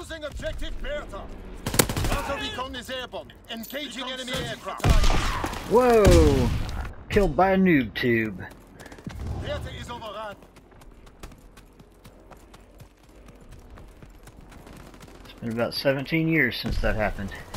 Losing objective Bertha. Counter recon is airborne. Engaging enemy aircraft. Whoa! Killed by a noob tube. Bertha is overrun. It's been about 17 years since that happened.